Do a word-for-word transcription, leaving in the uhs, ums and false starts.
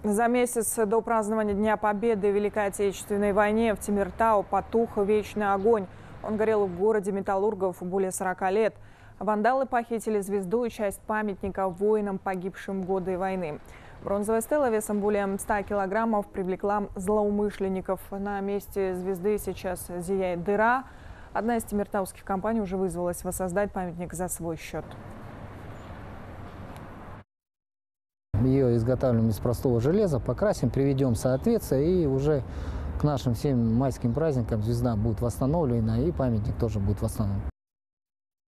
За месяц до празднования Дня Победы в Великой Отечественной войне в Темиртау потух вечный огонь. Он горел в городе металлургов более сорока лет. Вандалы похитили звезду и часть памятника воинам, погибшим в годы войны. Бронзовая стела весом более ста килограммов привлекла злоумышленников. На месте звезды сейчас зияет дыра. Одна из темиртауских компаний уже вызвалась воссоздать памятник за свой счет. Ее изготавливаем из простого железа, покрасим, приведем в соответствие, и уже к нашим всем майским праздникам звезда будет восстановлена и памятник тоже будет восстановлен.